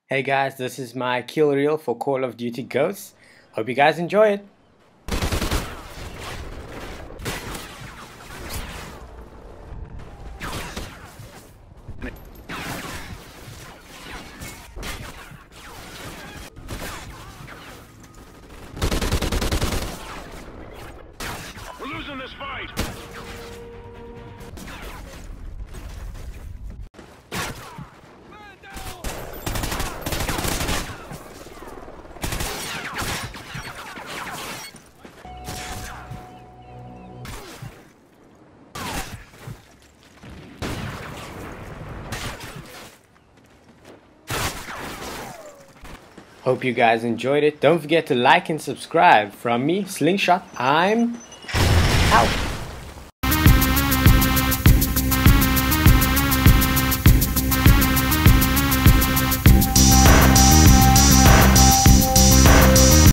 Hey guys, this is my kill reel for Call of Duty Ghosts. Hope you guys enjoy it. We're losing this fight! Hope you guys enjoyed it. Don't forget to like and subscribe. From me, Slingshot, I'm